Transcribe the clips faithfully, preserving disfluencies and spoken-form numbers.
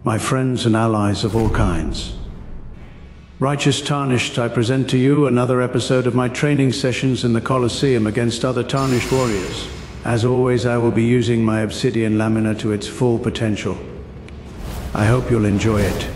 my friends and allies of all kinds. Righteous Tarnished, I present to you another episode of my training sessions in the Colosseum against other Tarnished warriors. As always, I will be using my Obsidian Lamina to its full potential. I hope you'll enjoy it.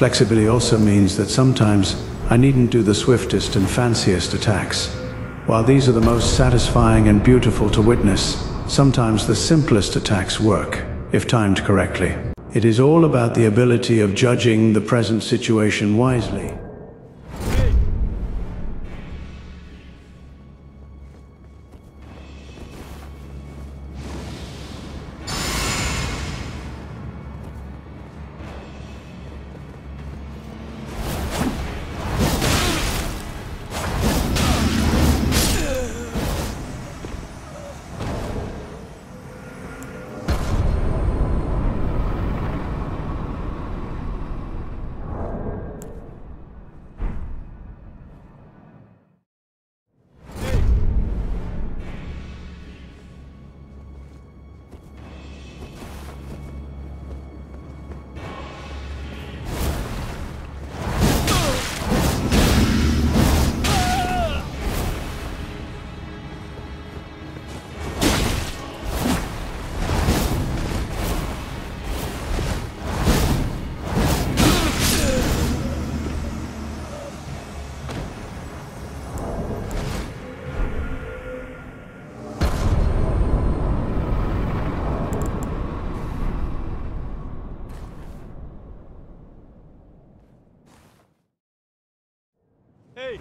flexibility also means that sometimes I needn't do the swiftest and fanciest attacks. While these are the most satisfying and beautiful to witness, sometimes the simplest attacks work, if timed correctly. It is all about the ability of judging the present situation wisely. Hey!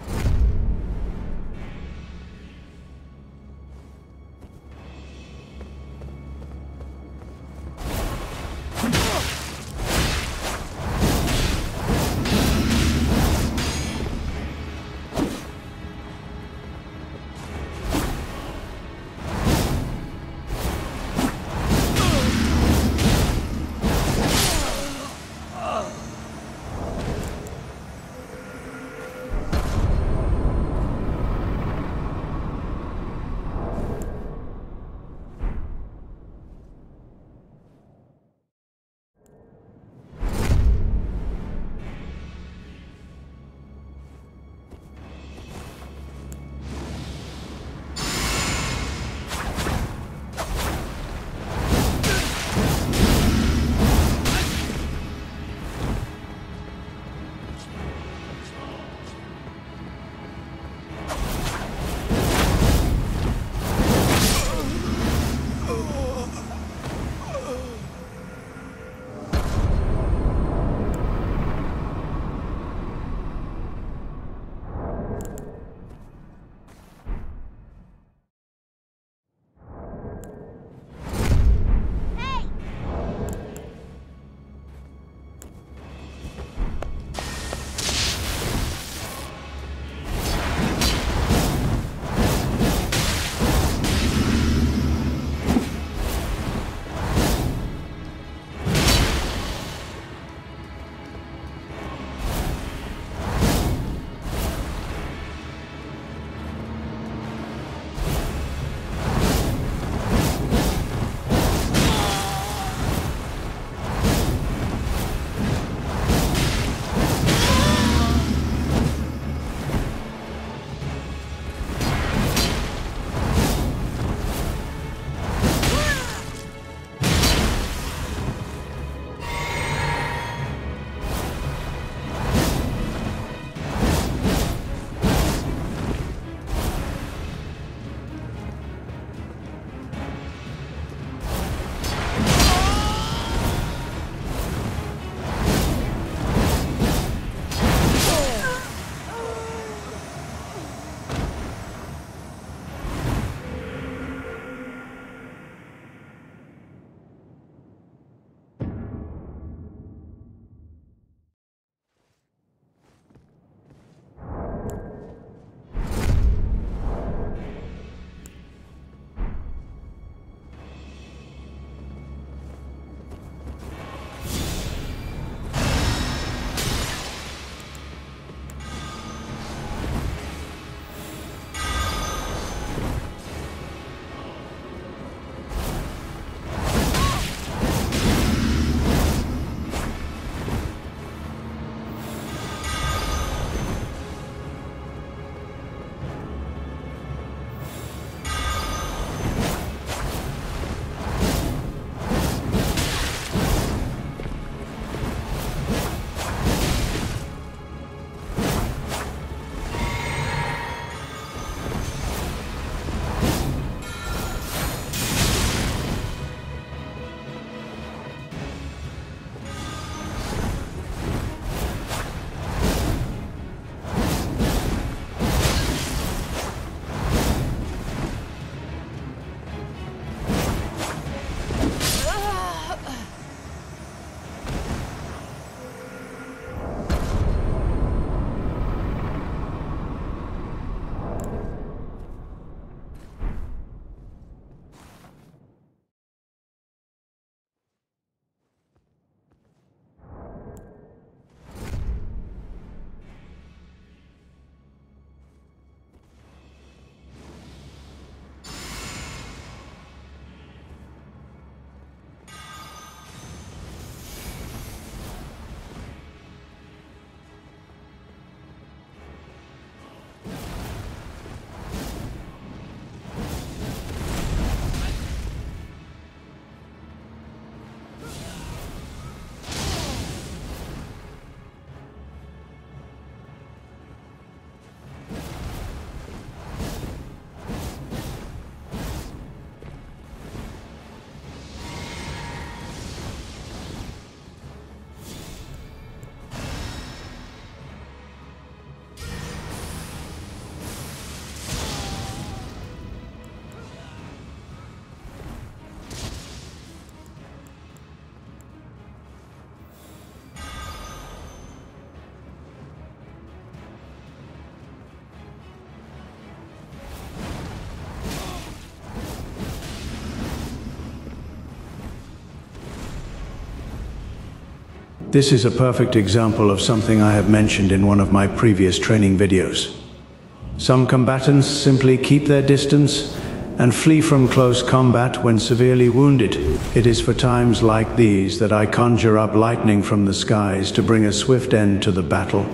This is a perfect example of something I have mentioned in one of my previous training videos. Some combatants simply keep their distance and flee from close combat when severely wounded. It is for times like these that I conjure up lightning from the skies to bring a swift end to the battle.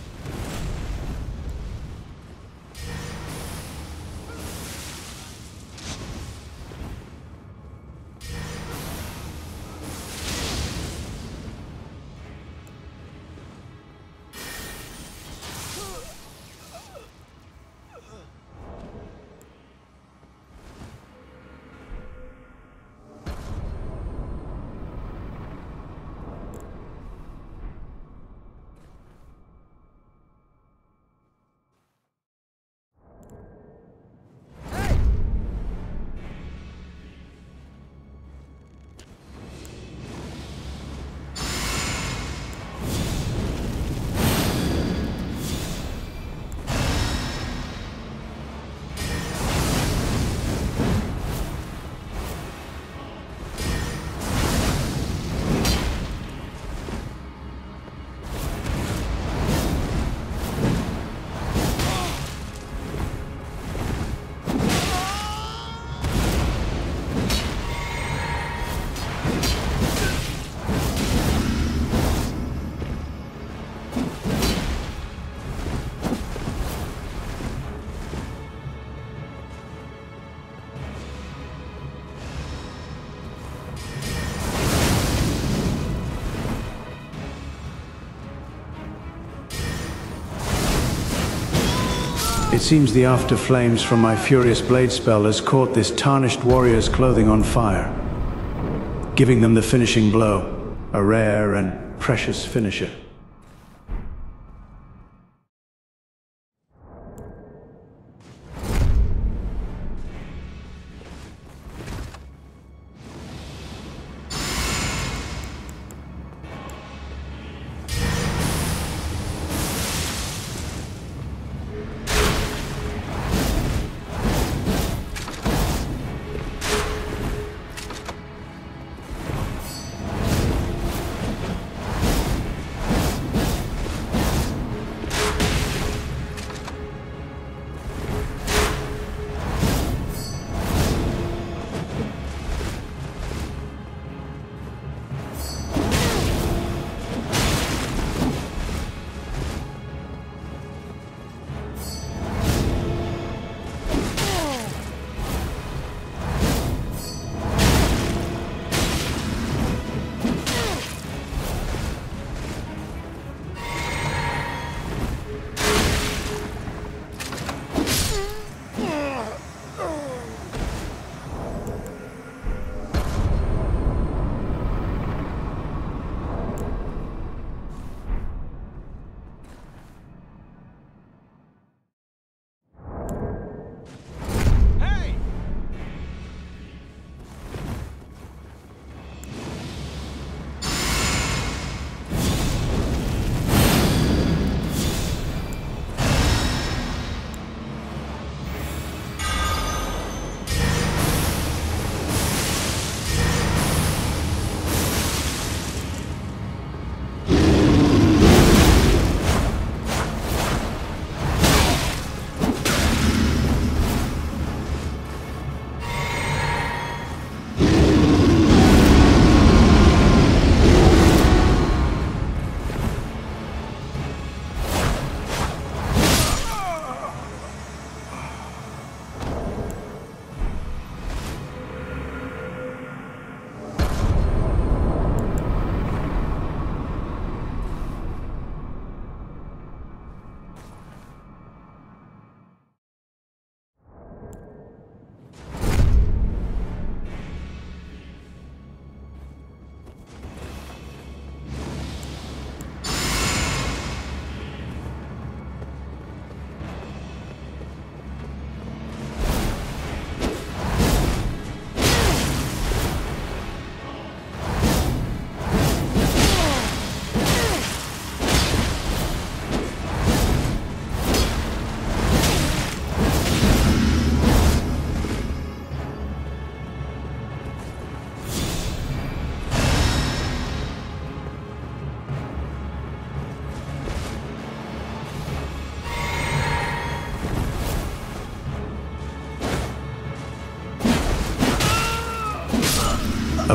It seems the after flames from my Furious Blade spell has caught this tarnished warrior's clothing on fire, giving them the finishing blow, a rare and precious finisher.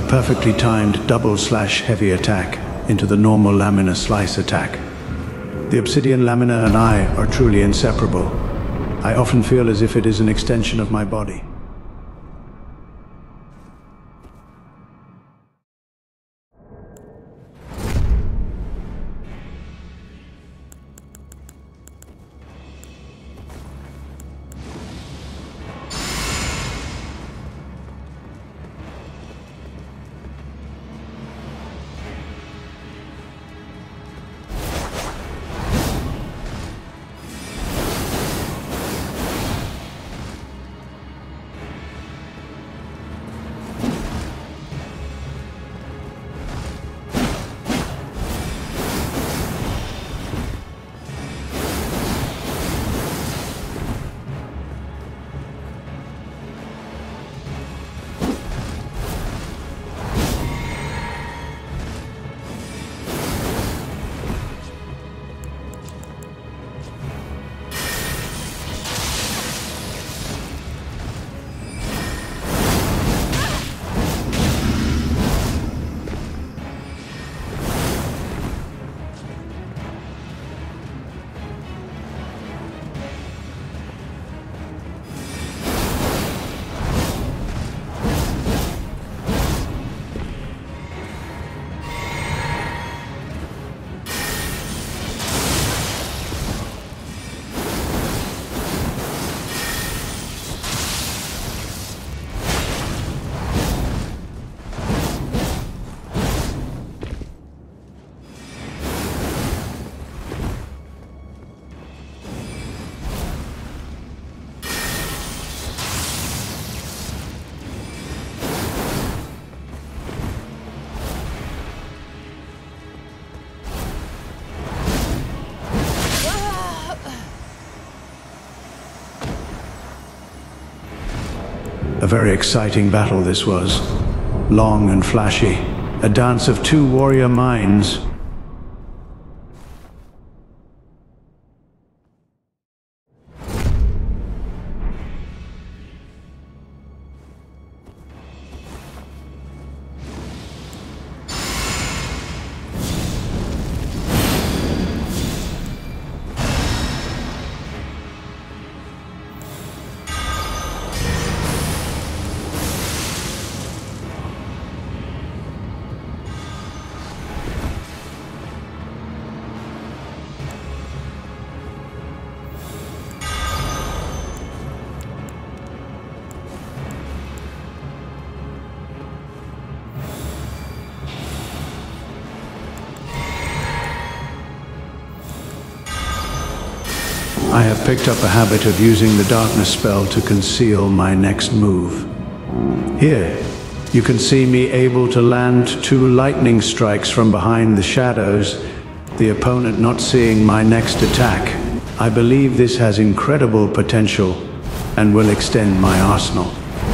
perfectly timed double slash heavy attack into the normal Lamina slice attack. The Obsidian Lamina and I are truly inseparable. I often feel as if it is an extension of my body. A very exciting battle this was. Long and flashy. A dance of two warrior minds. I have picked up a habit of using the darkness spell to conceal my next move. Here, you can see me able to land two lightning strikes from behind the shadows, the opponent not seeing my next attack. I believe this has incredible potential and will extend my arsenal.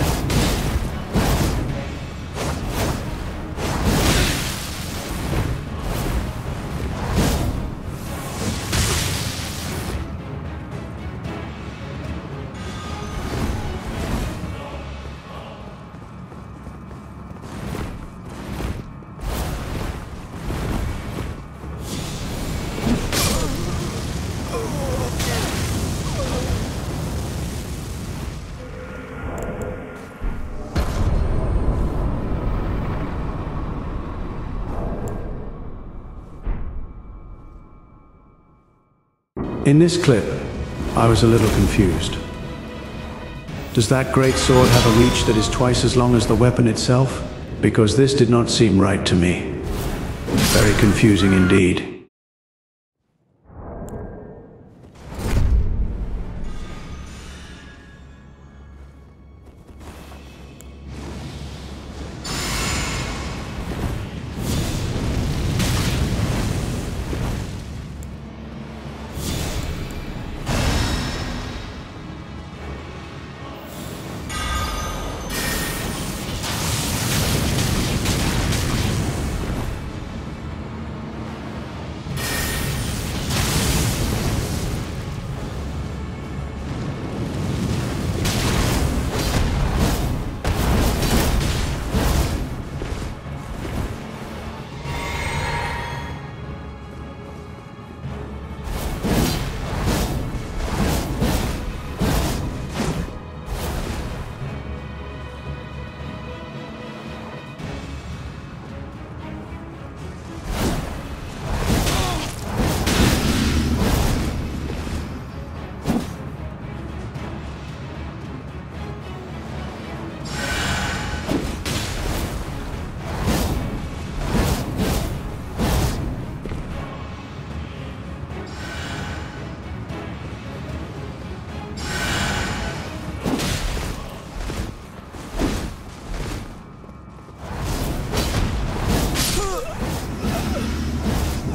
In this clip, I was a little confused. Does that great sword have a reach that is twice as long as the weapon itself? Because this did not seem right to me. Very confusing indeed.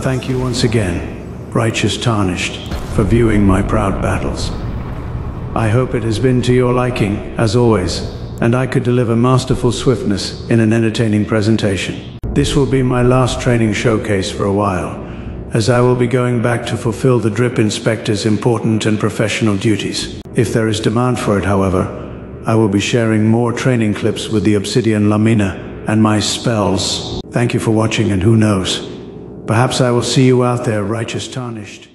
Thank you once again, Righteous Tarnished, for viewing my proud battles. I hope it has been to your liking, as always, and I could deliver masterful swiftness in an entertaining presentation. This will be my last training showcase for a while, as I will be going back to fulfill the Drip Inspector's important and professional duties. If there is demand for it, however, I will be sharing more training clips with the Obsidian Lamina and my spells. Thank you for watching, and who knows, perhaps I will see you out there, Righteous Tarnished.